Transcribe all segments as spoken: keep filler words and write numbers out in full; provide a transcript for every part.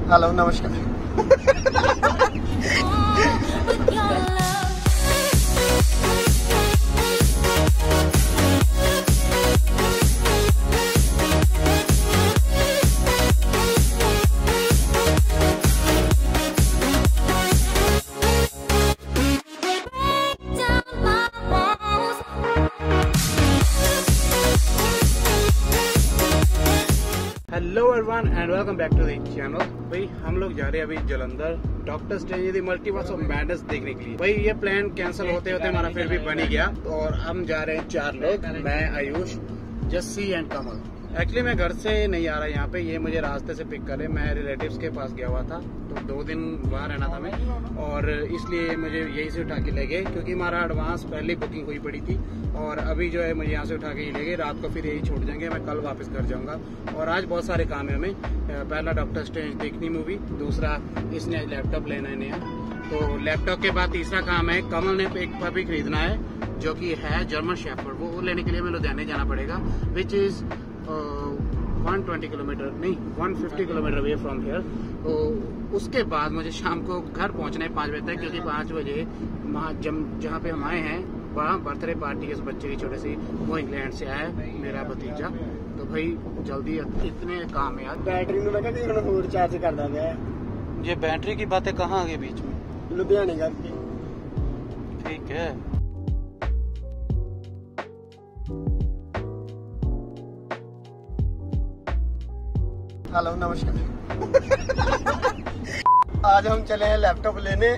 Hello नमस्कार। Hello everyone and welcome back to the channel. भाई हम लोग जा रहे हैं अभी Jalandhar doctor strange the multiverse of madness देखने के लिए। भाई ये प्लान कैंसिल होते होते हमारा फिर भी बन ही गया और हम जा रहे हैं चार लोग, मैं, आयुष, जस्सी एंड कमल। एक्चुअली मैं घर से नहीं आ रहा यहाँ पे, ये मुझे रास्ते से पिक करे। मैं रिलेटिव्स के पास गया हुआ था तो दो दिन वहाँ रहना था मैं, और इसलिए मुझे यहीं से उठा के ले गए क्योंकि हमारा एडवांस पहले बुकिंग हुई पड़ी थी। और अभी जो है मुझे यहाँ से उठा के ही ले गए, रात को फिर यही छोड़ जाएंगे। मैं कल वापस घर जाऊंगा और आज बहुत सारे काम है हमें। पहला डॉक्टर स्ट्रेंज देखनी मूवी, दूसरा इसने लैपटॉप लेना है नया, तो लैपटॉप के बाद तीसरा काम है कमल ने एक पपी खरीदना है जो कि है जर्मन शेफर्ड। वो लेने के लिए हमें लुधियाने जाना पड़ेगा, which is one twenty kilometre नहीं one fifty kilometre away from here. तो उसके बाद मुझे शाम को घर पहुंचना है पाँच बजे तक, क्योंकि पाँच बजे वहाँ जहाँ पे हम आए हैं वहाँ बर्थडे पार्टी है उस बच्चे की छोटे सी, वो इंग्लैंड से आया है मेरा भतीजा। तो भाई जल्दी इतने काम है यार। बैटरी में लगा कि फोन चार्ज कर देंगे। ये बैटरी की बातें कहाँ आ गई बीच में? लुधियाने करके ठीक है। हेलो नमस्कार। आज हम चले हैं लैपटॉप लेने।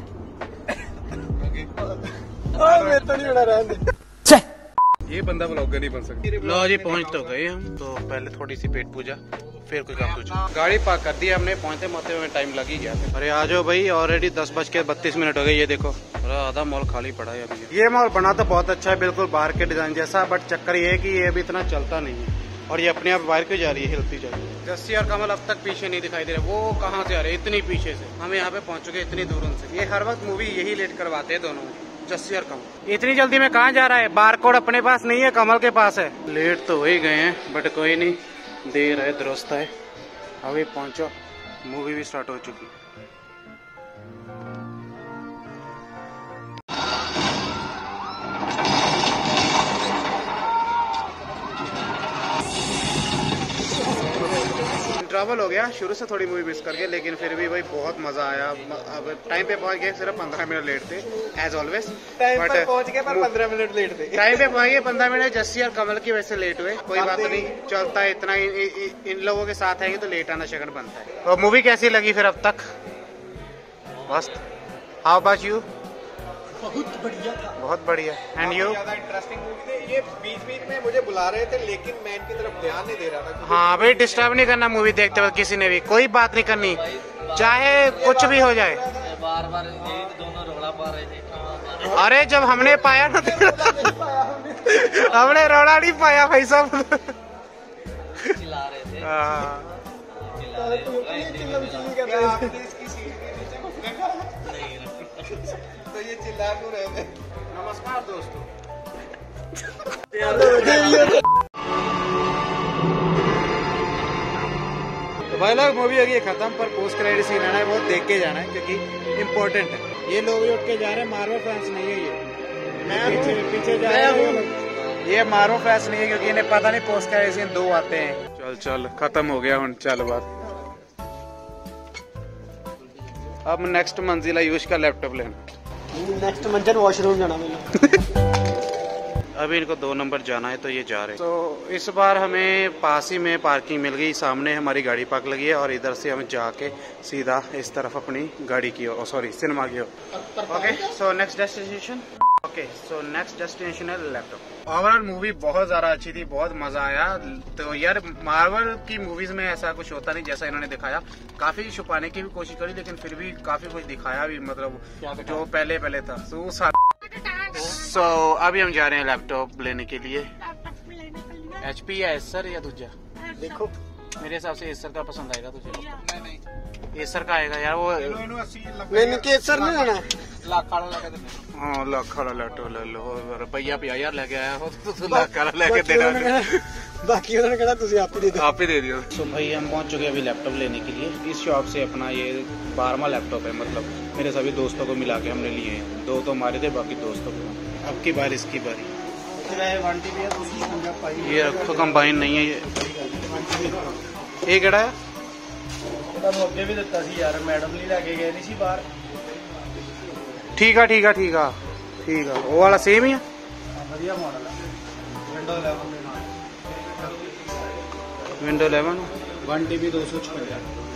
और मैं तो नहीं बना रहा। ये बंदा ब्लॉगर नहीं बन सकता। लो जी पहुंच तो गए हम, तो पहले थोड़ी सी पेट पूजा फिर कोई काम पूछा। गाड़ी पार्क कर दी हमने, पहुंचते पहुंचते में टाइम लग ही गया था। अरे आ जाओ भाई, ऑलरेडी दस बज के बत्तीस मिनट हो गए। ये देखो आधा मॉल खाली पड़ा है अभी। ये मॉल बना तो बहुत अच्छा है, बिल्कुल बाहर के डिजाइन जैसा, बट चक्कर ये है कि ये अभी इतना चलता नहीं है और ये अपने आप बाहर क्यों जा रही है, हिलती जा रही है। जस्सी और कमल अब तक पीछे नहीं दिखाई दे रहे। वो कहाँ से आ रहे हैं इतनी पीछे से? हम यहाँ पे पहुंच चुके इतनी दूर उनसे। ये हर वक्त मूवी यही लेट करवाते हैं दोनों, जस्सी और कमल। इतनी जल्दी में कहाँ जा रहा है? बार कोड अपने पास नहीं है, कमल के पास है। लेट तो हो ही गए हैं बट कोई नहीं, देर है दुरुस्त है। अभी पहुंचो, मूवी भी स्टार्ट हो चुकी। ट्रैवल हो गया शुरू से, थोड़ी मूवी मिस करके, लेकिन फिर भी भाई बहुत मजा आया। अब टाइम पे पहुंच गए, सिर्फ पंद्रह मिनट लेट थे एज ऑलवेज। टाइम पे पहुंच गए पर पंद्रह मिनट लेट थे। टाइम पे पहुंच गए, पंद्रह मिनट जस्सी और कमल की वजह से लेट हुए। कोई बात नहीं, चलता है इतना। इ, इ, इन लोगों के साथ आएंगे तो लेट आना शगन बनता है। और मूवी कैसी लगी फिर अब तक? मस्त। How about you? बहुत बढ़िया था, बहुत बढ़िया। And you? ज्यादा इंटरेस्टिंग मूवी थी। ये बीच बीच में मुझे बुला रहे थे लेकिन मैं इनकी तरफ ध्यान नहीं दे रहा था। हाँ भाई, डिस्टर्ब नहीं करना मूवी देखते वक्त किसी ने भी, कोई बात नहीं करनी, चाहे कुछ भी हो जाए। बार बार दोनों रोड़ा पा रहे थे। अरे जब हमने पाया ना हमने रोड़ा नहीं पाया भाई साहब। चिल्ला रहे थे। तो ये चिल्ला क्यों रहे थे? नमस्कार दोस्तों। तो भाई लोग मूवी होगी खत्म, पर पोस्ट क्रेडिट सीन आना है, वो देख के जाना है क्योंकि इम्पोर्टेंट है। ये लोग उठ के जा रहे हैं, मार्वल फैंस नहीं है ये। मैं पीछे पीछे जा रहा हूँ। ये मार्वल फैंस नहीं है क्योंकि इन्हें पता नहीं पोस्ट क्रेडिट सीन दो आते हैं। चल चल खत्म हो गया हूँ, चल बात। अब नेक्स्ट मंजिल है यूश का लैपटॉप लेना। नेक्स्ट मंजिल वॉशरूम जाना मैंने। अभी इनको दो नंबर जाना है तो ये जा रहे हैं। तो इस बार हमें पास ही में पार्किंग मिल गई, सामने हमारी गाड़ी पार्क लगी है और इधर से हम जाके सीधा इस तरफ अपनी गाड़ी की ओर, सॉरी सिनेमा की ओर। Okay so next destination okay so next destination है लैपटॉप। ओवरऑल मूवी बहुत ज्यादा अच्छी थी, बहुत मजा आया। तो यार मार्वल की मूवीज में ऐसा कुछ होता नहीं जैसा इन्होंने दिखाया। काफी छुपाने की भी कोशिश करी लेकिन फिर भी काफी कुछ दिखाया भी, मतलब जो पहले पहले था। सो so, अभी हम जा रहे हैं लैपटॉप लेने के लिए। एचपी या एसर या दूजा? देखो मेरे हिसाब से एसर का पसंद आएगा तुझे। नहीं नहीं एसर का आएगा यार वो। ਇਹਨੂੰ अस्सी नहीं नहीं केसर नहीं लेना ਲੱਖ ਵਾਲਾ ਲੈ ਕੇ ਦਿੰਦੇ हाँ लाख वाला लैपटॉप ले लो, रुपया पिया यार लेके आया हो तो तू लाख वाला लेके देना। बाकी उन्होंने कहा तुझे आप ही दे दो। आप ही दे दियो। तो भाई हम पहुंच चुके हैं अभी लैपटॉप लेने के लिए। इस शॉप से अपना ये बारहवां लैपटॉप है, मतलब मेरे सभी दोस्तों को मिला के हमने लिए हैं। दो तो हमारे थे, बाकी दोस्तों को। अब की बार इसकी बारी। ये रखो कंबाइन नहीं है ये। ये केड़ा है? अगे भी दिता सी यार, मैडम नहीं लेके गए नहीं सी बाहर। ठीक है ठीक है ठीक है ठीक है। वो वाला सेम ही है, बढ़िया मॉडल है। विंडो इलेवन के नाल, विंडो इलेवन वन टीबी दो सौ छप्पन।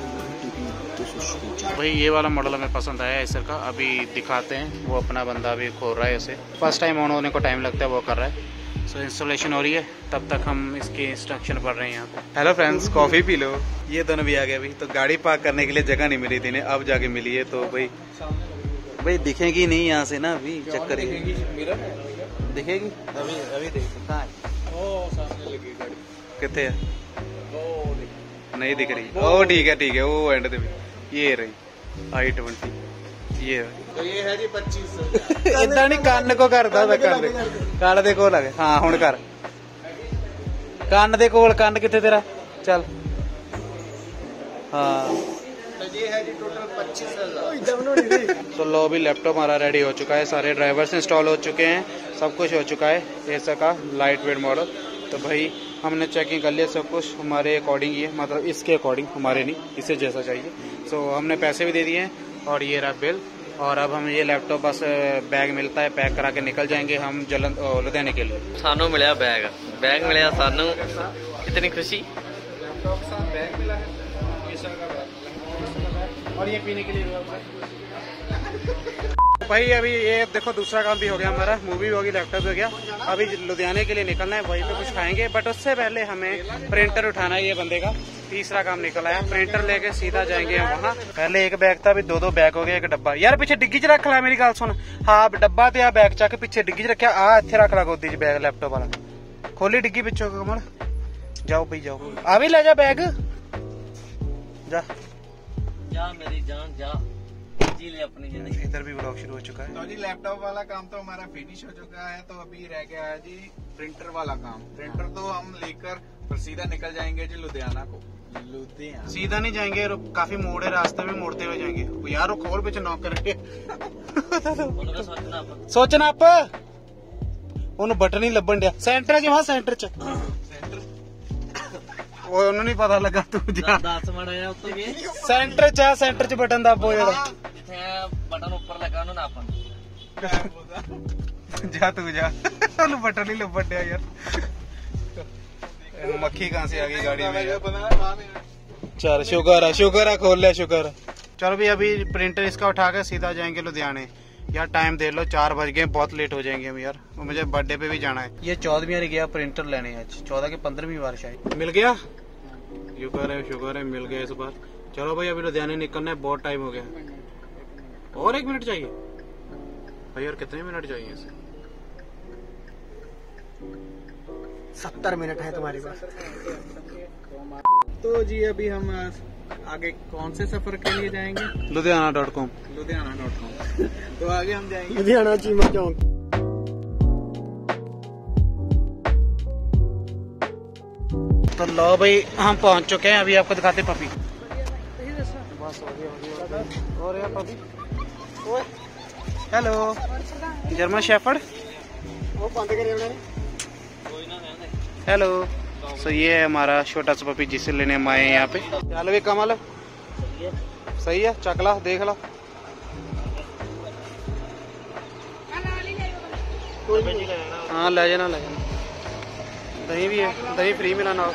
भाई ये वाला मॉडल हमें पसंद आया एसर का। अभी दिखाते हैं, वो अपना बंदा अभी खोल रहा है इसे। फर्स्ट टाइम ऑन होने को टाइम लगता है, वो कर रहा है। सो इंस्टॉलेशन हो रही है, तब तक हम इसके इंस्ट्रक्शन पढ़ रहे हैं यहाँ पे। हेलो फ्रेंड्स, कॉफ़ी पी लो। ये दोनों भी आ गए अभी। तो गाड़ी पार्क करने के लिए जगह नहीं मिली थी इन्हें, अब जाके मिली है। तो भाई भाई दिखेगी नहीं यहाँ से ना, अभी चक्कर दिखेगी अभी अभी देख कहाँ है? ਉਹ ਸਾਹਮਣੇ ਲੱਗੀ ਗਾੜੀ कितने है? ਉਹ नहीं दिख रही। ओ ठीक है ठीक है, वो एंड पे ये रही आई ट्वेंटी। ये तो ये है जी पच्चीस सौ। इदा नहीं ਕੰਨ ਕੋ ਕਰਦਾ ਮੈਂ ਕੰਨ ਕੰਨ ਦੇ ਕੋਲ ਲੱਗੇ। ਹਾਂ ਹੁਣ ਕਰ, ਕੰਨ ਦੇ ਕੋਲ। ਕੰਨ ਕਿੱਥੇ ਤੇਰਾ? ਚੱਲ हाँ। तो ये है जी टोटल पच्चीस हजार। तो लो भी लैपटॉप हमारा रेडी हो चुका है, सारे ड्राइवर्स इंस्टॉल हो चुके हैं, सब कुछ हो चुका है ऐसा का लाइट वेट मॉडल। तो भाई हमने चेकिंग कर लिया सब कुछ हमारे अकॉर्डिंग, ये मतलब इसके अकॉर्डिंग, हमारे नहीं, इसे जैसा चाहिए। सो हमने पैसे भी दे दिए हैं और ये रहा बिल। और अब हम ये लैपटॉप बस बैग मिलता है, पैक करा के निकल जाएंगे हम जलन लुधियाने के लिए। सानू मिला बैग बैग मिला सानू, इतनी खुशी। लैपटॉप के साथ बैग मिला है, ये सर का बैग और ये पीने के लिए भाई अभी ये देखो दूसरा काम भी हो गया हमारा, मूवी होगी, लैपटॉप हो गया। अभी लुधियाने के लिए निकलना है, वहीं पे कुछ खाएंगे। बट उससे पहले हमें प्रिंटर उठाना है। ये बंदे का तीसरा काम निकल आया, प्रिंटर लेके सीधा जाएंगे हम वहाँ। पहले एक बैग था, अभी दो दो बैग हो गया। एक डब्बा यार पीछे डिग्गी च रख ला, मेरी गल सुन। हाँ डब्बा ते आ बैग चक पीछे डिग्गी च रखा, आ इत्थे रख ला गोदी च बैग लैपटॉप वाला। खोली डिग्गी पिछो कमल, जाओ भाई जाओ। आ भी ले जा बैग, जा जा मेरी जान जा, जी ले अपनी जिंदगी। इधर भी ब्लॉग शुरू हो चुका है। तो जी लैपटॉप वाला काम तो हमारा फिनिश हो चुका है। तो अभी रह गया है जी प्रिंटर वाला काम। प्रिंटर तो हम लेकर फिर सीधा निकल जाएंगे जी लुधियाना को। लुधियाना सीधा नहीं जाएंगे, काफी मोड़ है, रास्ते में मोड़ते हुए जाएंगे। यार वो खोल पीछे नॉक करके उनका सोचना अपन सोचना आप ਉਹਨੂੰ ਬਟਨ ਹੀ ਲੱਭਣ ਡਿਆ। ਸੈਂਟਰ ਚ, ਹਾਂ ਸੈਂਟਰ ਚ ਉਹ ਉਹਨੂੰ ਨਹੀਂ ਪਤਾ ਲੱਗਾ। ਤੂੰ ਜਾ दस मिनट है उत्ते गए ਸੈਂਟਰ ਚ, ਆ ਸੈਂਟਰ ਚ ਬਟਨ ਦੱਬੋ ਜਿਹੜਾ। जिथे बटन ऊपर लगा उन्होंने अपन ਜਾ ਤੂੰ ਜਾ, ਉਹਨੂੰ ਬਟਨ ਹੀ ਲੱਭਣ ਡਿਆ ਯਾਰ। मक्खी कहाँ से आ गई गाड़ी में? चल शुक्र है शुक्र है, खोल लिया शुक्र। चलो भी अभी प्रिंटर इसका उठा के सीधा जाएंगे लुधियाने। यार टाइम दे लो, चार बज गए, बहुत लेट हो जाएंगे हम यार, मुझे बर्थडे पे भी जाना है। ये चौदहवीं बार गया प्रिंटर लेने, आज चौदह की पंद्रहवीं बार शायद। मिल गया, शुक्र है शुक्र है मिल गया इस बार। चलो भाई अभी लुधियाने निकलना है, बहुत टाइम हो गया। और एक मिनट चाहिए भाई, और कितने मिनट चाहिए इसे? सत्तर मिनट है तुम्हारे पास। तो जी अभी हम आगे कौन से सफर के लिए जाएंगे? Ludhiana dot com Ludhiana dot com. तो आगे हम जाएंगे लुधियाना चीमा चौक। तो लो भाई हम पहुंच चुके हैं, अभी आपको दिखाते पपी। और यार पपी, हेलो जर्मन शेफर्ड, वो बंद करे उन्होंने। हेलो। सो ये है हमारा छोटा सा पपी जिसे लेने हम आए हैं यहाँ पे। चल भी कमल सही है, चकला देख लो। हाँ ले जाना ले जाना, दही भी है, दही फ्री मिला ना।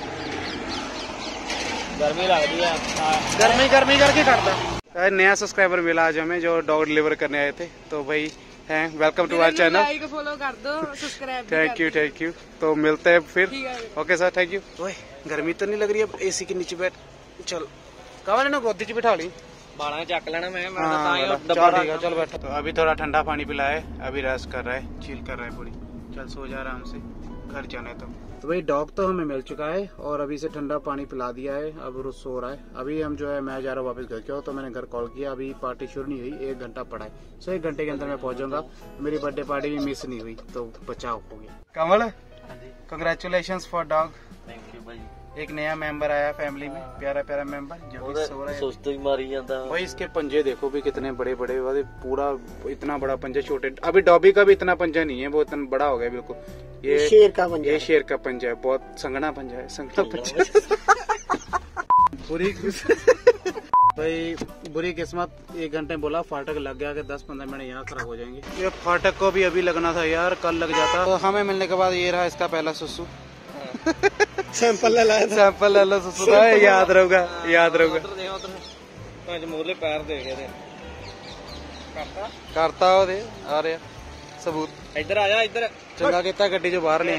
गर्मी लग रही है, गर्मी गर्मी करके करता। नया सब्सक्राइबर मिला आज हमें जो डॉग डिलीवर करने आए थे। तो भाई हैं, welcome to our channel, like follow कर दो, सब्सक्राइब भी थैंक कर यू दो। Thank you. तो मिलते हैं फिर, ठीक है। Okay sir thank you. ओए गर्मी तो नहीं लग रही है, एसी के नीचे बैठ। चल कमल ने गोदी च बिठा ली। बाड़ा चक लेना मैं मैं हाँ, तो ताई चल डब्बा ठीक है चल बैठ। तो अभी थोड़ा ठंडा पानी पिलाया है, अभी रेस्ट कर रहा है, चिल कर रहा है पूरी। चल सो जा आराम से, घर जाना है तो। तो भाई डॉग तो हमें मिल चुका है और अभी से ठंडा पानी पिला दिया है, अब वो सो रहा है। अभी हम जो है मैं जा रहा हूँ वापस घर के, तो मैंने घर कॉल किया, अभी पार्टी शुरू नहीं हुई, एक घंटा पड़ा है। सो एक घंटे के अंदर मैं पहुंचूंगा। मेरी बर्थडे पार्टी भी मिस नहीं हुई, तो बचाव हो गया। Kamal, congratulations for dog. Thank you भाई। एक नया मेंबर आया फैमिली में, प्यारा प्यारा मेंबर जो कि सो रहा है। सुस्त ही मारी जाता भाई इसके पंजे देखो भी कितने बड़े बड़े, वाले पूरा इतना बड़ा पंजा, छोटे अभी डॉबी का भी इतना पंजा नहीं है, वो इतना बड़ा हो गया बिल्कुल। ये शेर का पंजा, ये शेर का पंजा है, बहुत संगना पंजा है, संगना पंजा। बुरी भाई बुरी किस्मत, एक घंटे बोला फाटक लग गया कि दस पंद्रह मिनट यहाँ खराब हो जाएंगे। ये फाटक को भी अभी लगना था यार, कल लग जाता। तो हमें मिलने के बाद ये रहा इसका पहला सुसु। सैंपल ले लाया, सैंपल ले लो सुसु का, याद रहोगा, याद रहोगा। मोरले पैर दे गए करता हो दे आ रहा सबूत। इधर आ जा, इधर चंगा किता गड्डी जो बाहर ले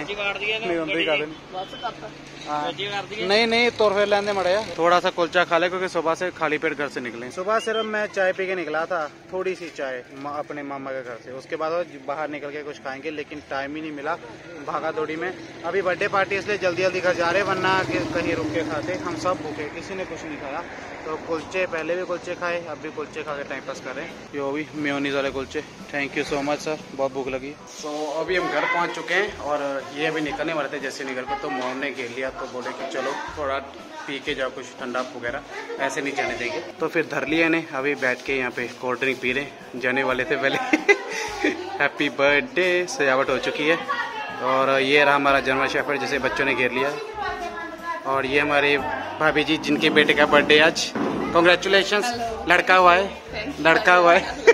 नहीं नहीं तोड़ फिर लेने मड़े, थोड़ा सा कुलचा खा ले क्योंकि सुबह से खाली पेट घर से निकले। सुबह सिर्फ मैं चाय पी के निकला था, थोड़ी सी चाय मा, अपने मामा के घर से, उसके बाद बाहर निकल के कुछ खाएंगे, लेकिन टाइम ही नहीं मिला भागा दौड़ी में। अभी बर्थडे पार्टी इसलिए जल्दी जल्दी घर जा रहे, वरना कहीं रुक के खाते। हम सब भूखे, किसी ने कुछ नहीं खाया, तो कुलचे पहले भी कुलचे खाए, अब भी कुलचे खा के टाइम पास कर रहे हैं। यो भी मेयोनीज वाले कुलचे, thank you so much sir, बहुत भूख लगी। तो so, अभी हम घर पहुंच चुके हैं और ये अभी निकलने वाले थे जैसे निकल कर, तो मोम ने घेर लिया, तो बोले कि चलो थोड़ा पी के जाओ कुछ ठंडा वगैरह, ऐसे नहीं जाने देंगे। तो फिर धर लिया ने, अभी बैठ के यहाँ पे कोल्ड ड्रिंक पी रहे, जाने वाले थे पहले। हैप्पी बर्थडे सजावट हो चुकी है और ये रहा हमारा जर्मन शेफर्ड जिसे बच्चों ने घेर लिया। और ये हमारे भाभी जी जिनके बेटे का बर्थडे आज, कॉन्ग्रेचुलेशंस, लड़का हुआ है, लड़का हुआ है।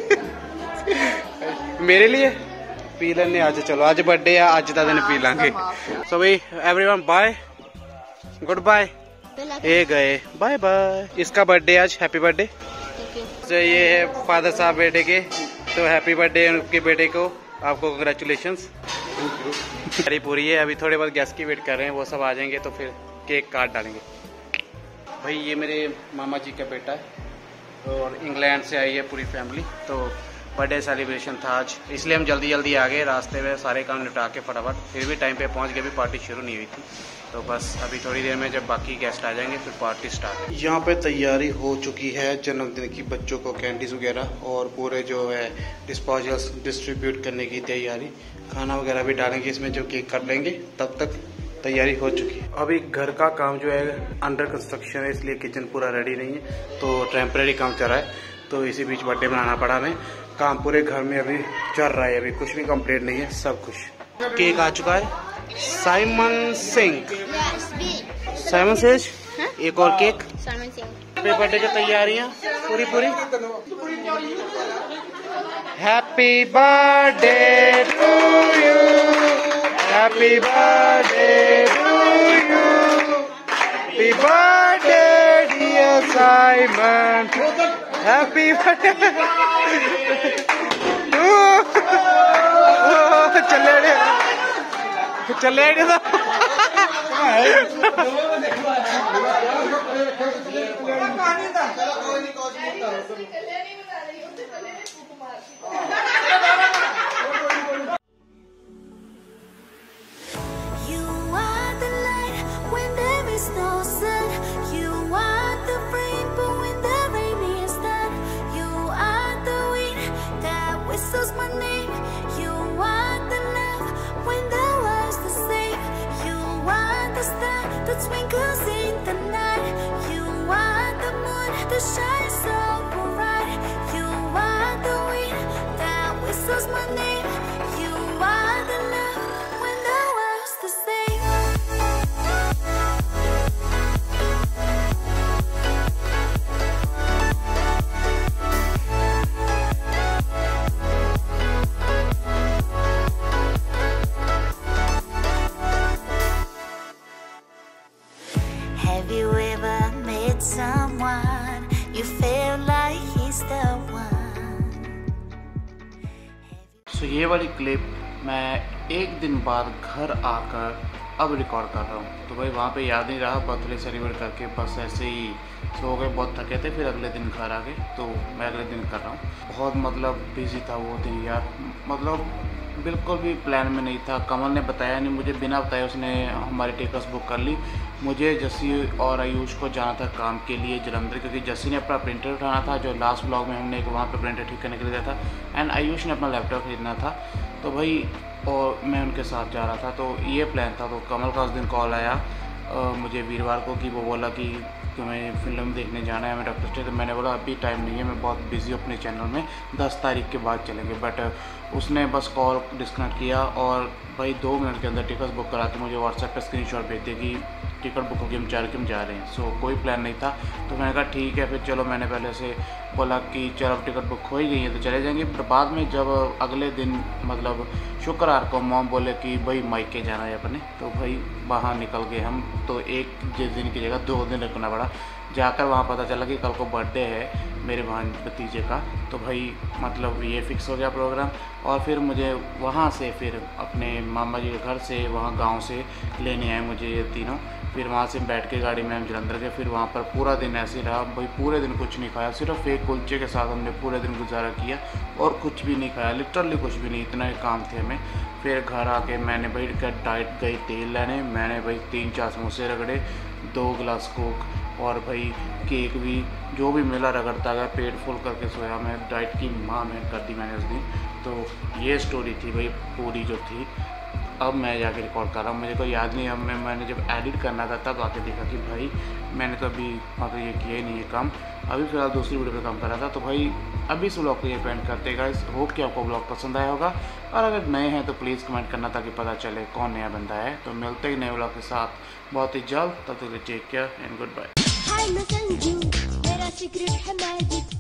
मेरे लिए पी लेने आज, चलो आज बर्थडे है, आज का दिन पी लेंगे। सो भाई एवरीवन बाय, गुड बाय, ये गए, बाय बाय। इसका बर्थडे आज, हैप्पी बर्थडे। तो ये है फादर साहब बेटे के, तो हैप्पी बर्थडे उनके बेटे को, आपको कंग्रेचुलेशंस। हरी पूरी है, अभी थोड़े बहुत गैस की वेट कर रहे हैं, वो सब आ जाएंगे तो फिर केक काट डालेंगे। भाई ये मेरे मामा जी का बेटा है और इंग्लैंड से आई है पूरी फैमिली, तो बर्थडे सेलिब्रेशन था आज, इसलिए हम जल्दी जल्दी आ गए। रास्ते में सारे काम निपटा के फटाफट, फिर भी टाइम पे पहुंच गए, भी पार्टी शुरू नहीं हुई थी। तो बस अभी थोड़ी देर में जब बाकी गेस्ट आ जाएंगे फिर पार्टी स्टार्ट। यहाँ पे तैयारी हो चुकी है जन्मदिन की, बच्चों को कैंडीज वगैरह और पूरे जो है डिस्पोजल्स डिस्ट्रीब्यूट करने की तैयारी, खाना वगैरह भी डालेंगे इसमें, जो केक कर लेंगे, तब तक तैयारी हो चुकी है। अभी घर का काम जो है अंडर कंस्ट्रक्शन है, इसलिए किचन पूरा रेडी नहीं है, तो टेम्परेरी काम चल रहा है, तो इसी बीच बर्थडे बनाना पड़ा हमें। काम पूरे घर में अभी चल रहा है, अभी कुछ भी कंप्लीट नहीं है, सब कुछ। केक आ चुका है, साइमन सिंह, साइमन सेज, एक और केक, बर्थडे की तैयारियां पूरी पूरी। Happy birthday to you, happy birthday to you, happy birthday dear Simon, happy birthday. चले चले twinkles in the night, you are the moon that shines so bright, you are the wind that whistles my name, you are the love when the world's the same. Have you ever met someone you feel like he's the one? So so, ये वाली clip मैं एक दिन बाद घर आकर अब record कर रहा हूँ। तो भाई वहाँ पे याद नहीं रहा, बर्थडे सेलिब्रेट करके बस ऐसे ही सो गए, बहुत थके थे, फिर अगले दिन घर आ गए, तो मैं अगले दिन कर रहा हूँ। बहुत मतलब बिजी था वो दिन यार, मतलब बिल्कुल भी प्लान में नहीं था। कमल ने बताया नहीं मुझे, बिना बताए उसने हमारी टिकट्स बुक कर ली। मुझे जस्सी और आयुष को जाना था काम के लिए जलंधर, क्योंकि जस्सी ने अपना प्रिंटर उठाना था, जो लास्ट ब्लॉग में हमने एक वहाँ पे प्रिंटर ठीक करने के लिए दिया था, एंड आयुष ने अपना लैपटॉप खरीदना था। तो भाई और मैं उनके साथ जा रहा था, तो ये प्लान था। तो कमल का उस दिन कॉल आया आ, मुझे वीरवार को, कि वो बोला कि तुम्हें फिल्म देखने जाना है हमें डॉक्टर स्टे। तो मैंने बोला अभी टाइम नहीं है, मैं बहुत बिजी हूँ अपने चैनल में, दस तारीख के बाद चलेंगे। बट उसने बस कॉल डिस्कनेक्ट किया और भाई दो मिनट के अंदर टिकट बुक करा के मुझे व्हाट्सएप पे स्क्रीनशॉट भेज दिया कि टिकट बुक होगी, हम चार के हम जा रहे हैं। सो so, कोई प्लान नहीं था। तो मैंने कहा ठीक है फिर चलो। मैंने पहले से बोला कि चलो अब टिकट बुक हो ही गई है तो चले जाएंगे। पर बाद में जब अगले दिन मतलब शुक्रवार को मॉम बोले कि भाई मायके जाना है अपने, तो भाई वहाँ निकल गए हम। तो एक दिन की जगह दो दिन रुकना पड़ा। जाकर वहाँ पता चला कि कल को बर्थडे है मेरे भान भतीजे का। तो भाई मतलब ये फिक्स हो गया प्रोग्राम। और फिर मुझे वहाँ से फिर अपने मामा जी के घर से वहाँ गांव से लेने आए मुझे ये तीनों। फिर वहाँ से बैठ के गाड़ी में हम जलंधर गए। फिर वहाँ पर पूरा दिन ऐसे ही रहा भाई, पूरे दिन कुछ नहीं खाया, सिर्फ एक कुलचे के साथ हमने पूरे दिन गुजारा किया और कुछ भी नहीं खाया, लिटरली कुछ भी नहीं, इतना ही काम थे हमें। फिर घर आके मैंने भाई डाइट गई तेल लेने, मैंने भाई तीन चार समोसे रगड़े, दो गिलास कोक और भाई केक भी, जो भी मिला रगड़ता गया, पेट फुल करके सोया मैं। डाइट की माँ में कर दी मैंने उस दिन। तो ये स्टोरी थी भाई पूरी जो थी। अब मैं जाके रिकॉर्ड कर रहा हूँ, मुझे कोई याद नहीं। अब मैं मैंने जब एडिट करना था तब आके देखा कि भाई मैंने तो अभी मतलब ये किया ही नहीं है काम, अभी फ़िलहाल दूसरी वीडियो पे काम कर रहा था। तो भाई अभी इस व्लॉग को ये पेंट करते गाइस। होप कि आपको व्लॉग पसंद आया होगा, और अगर नए हैं तो प्लीज़ कमेंट करना ताकि पता चले कौन नया बंदा है। तो मिलते ही नए व्लॉग के साथ बहुत ही जल्द। तब तक take care and good bye. Hi मैं संजू, मेरा सीक्रेट है मैजिक।